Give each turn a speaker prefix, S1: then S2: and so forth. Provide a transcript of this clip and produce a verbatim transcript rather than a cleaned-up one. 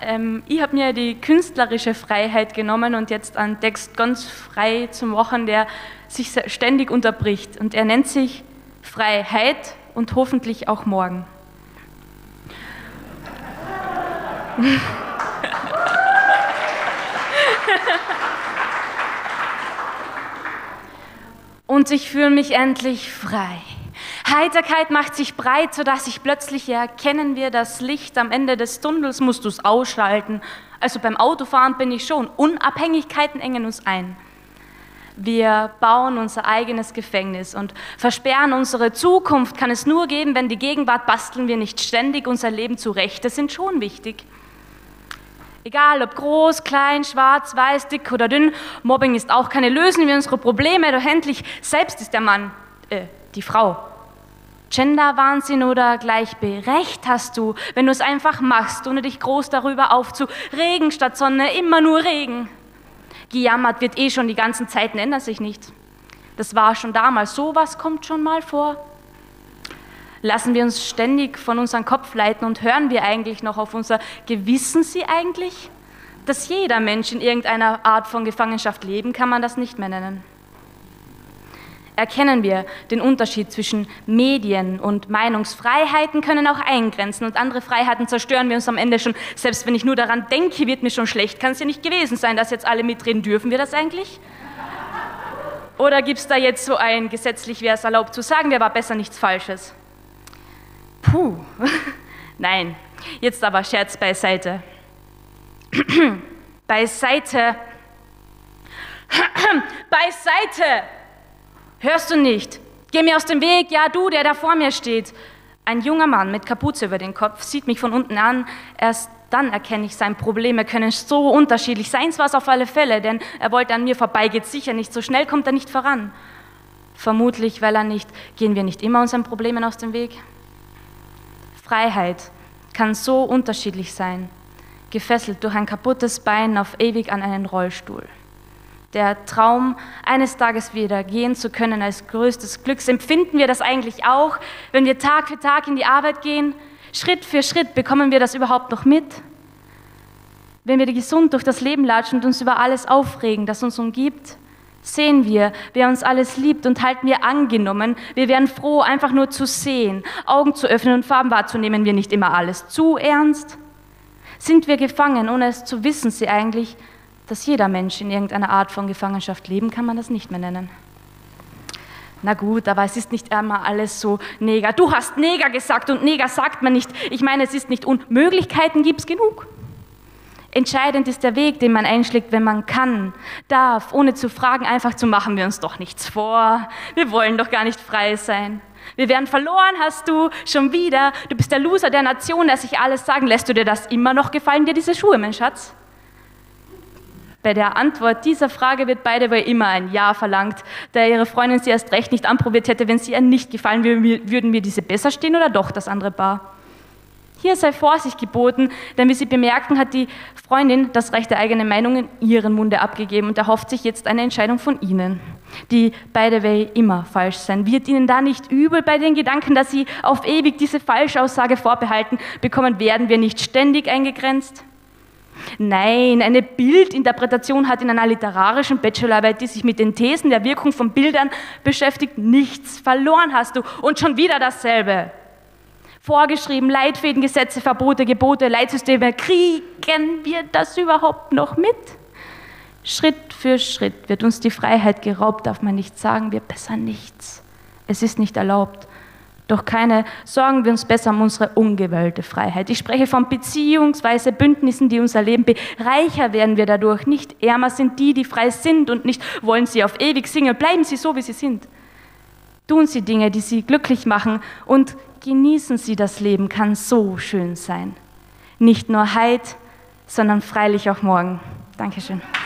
S1: Ähm, ich habe mir die künstlerische Freiheit genommen und jetzt einen Text ganz frei zu machen, der sich ständig unterbricht. Und er nennt sich Freiheit und hoffentlich auch morgen. Und ich fühle mich endlich frei. Heiterkeit macht sich breit, sodass ich plötzlich erkennen wir, das Licht am Ende des Tunnels musst du es ausschalten. Also beim Autofahren bin ich schon. Unabhängigkeiten engen uns ein. Wir bauen unser eigenes Gefängnis und versperren unsere Zukunft. Kann es nur geben, wenn die Gegenwart basteln wir nicht ständig unser Leben zurecht. Das sind schon wichtig. Egal ob groß, klein, schwarz, weiß, dick oder dünn, Mobbing ist auch keine Lösung wie unsere Probleme. Doch endlich selbst ist der Mann, äh, die Frau. Genderwahnsinn oder gleichberechtigt hast du, wenn du es einfach machst, ohne dich groß darüber aufzuregen, statt Sonne immer nur Regen. Gejammert wird eh schon, die ganzen Zeiten ändern sich nicht. Das war schon damals, sowas kommt schon mal vor. Lassen wir uns ständig von unserem Kopf leiten und hören wir eigentlich noch auf unser Gewissen sie eigentlich? Dass jeder Mensch in irgendeiner Art von Gefangenschaft leben, kann man das nicht mehr nennen. Erkennen wir den Unterschied zwischen Medien und Meinungsfreiheiten können auch eingrenzen und andere Freiheiten zerstören wir uns am Ende schon. Selbst wenn ich nur daran denke, wird mir schon schlecht. Kann es ja nicht gewesen sein, dass jetzt alle mitreden. Dürfen wir das eigentlich? Oder gibt es da jetzt so ein, gesetzlich wäre es erlaubt zu sagen, wäre aber besser nichts Falsches? Puh, nein, jetzt aber Scherz beiseite. Beiseite. Beiseite! Hörst du nicht? Geh mir aus dem Weg, ja du, der da vor mir steht. Ein junger Mann mit Kapuze über den Kopf sieht mich von unten an. Erst dann erkenne ich sein Problem. Er können so unterschiedlich sein. Seins war es auf alle Fälle, denn er wollte an mir vorbei, geht sicher nicht. So schnell kommt er nicht voran. Vermutlich, weil er nicht, gehen wir nicht immer unseren Problemen aus dem Weg? Freiheit kann so unterschiedlich sein. Gefesselt durch ein kaputtes Bein auf ewig an einen Rollstuhl. Der Traum, eines Tages wieder gehen zu können als größtes Glück. Empfinden wir das eigentlich auch, wenn wir Tag für Tag in die Arbeit gehen? Schritt für Schritt bekommen wir das überhaupt noch mit? Wenn wir gesund durch das Leben latschen und uns über alles aufregen, das uns umgibt, sehen wir, wer uns alles liebt und halten wir angenommen. Wir wären froh, einfach nur zu sehen, Augen zu öffnen und Farben wahrzunehmen. Wir nicht immer alles zu ernst? Sind wir gefangen, ohne es zu wissen, sie eigentlich, dass jeder Mensch in irgendeiner Art von Gefangenschaft leben, kann man das nicht mehr nennen. Na gut, aber es ist nicht immer alles so Neger. Du hast Neger gesagt und Neger sagt man nicht. Ich meine, es ist nicht Unmöglichkeiten, gibt es genug. Entscheidend ist der Weg, den man einschlägt, wenn man kann, darf, ohne zu fragen, einfach zu machen wir uns doch nichts vor. Wir wollen doch gar nicht frei sein. Wir werden verloren, hast du schon wieder. Du bist der Loser der Nation, der sich alles sagen. Lässt du dir das immer noch gefallen, dir diese Schuhe, mein Schatz? Bei der Antwort dieser Frage wird beide wohl immer ein Ja verlangt, da ihre Freundin sie erst recht nicht anprobiert hätte, wenn sie ihr nicht gefallen würde, würden wir diese besser stehen oder doch das andere Paar. Hier sei Vorsicht geboten, denn wie Sie bemerken, hat die Freundin das Recht der eigenen Meinung in ihren Munde abgegeben und erhofft sich jetzt eine Entscheidung von Ihnen, die beide way immer falsch sein. Wird Ihnen da nicht übel bei den Gedanken, dass Sie auf ewig diese Falschaussage vorbehalten bekommen, werden wir nicht ständig eingegrenzt? Nein, eine Bildinterpretation hat in einer literarischen Bachelorarbeit, die sich mit den Thesen der Wirkung von Bildern beschäftigt, nichts verloren hast du. Und schon wieder dasselbe. Vorgeschrieben, Leitfäden, Gesetze, Verbote, Gebote, Leitsysteme, kriegen wir das überhaupt noch mit? Schritt für Schritt wird uns die Freiheit geraubt, darf man nicht sagen, wir besser nichts. Es ist nicht erlaubt. Doch keine, sorgen wir uns besser um unsere ungewollte Freiheit. Ich spreche von beziehungsweise Bündnissen, die unser Leben bereicher werden wir dadurch. Nicht ärmer sind die, die frei sind und nicht wollen sie auf ewig singen. Bleiben sie so, wie sie sind. Tun sie Dinge, die sie glücklich machen und genießen sie das Leben, kann so schön sein. Nicht nur heute, sondern freilich auch morgen. Dankeschön.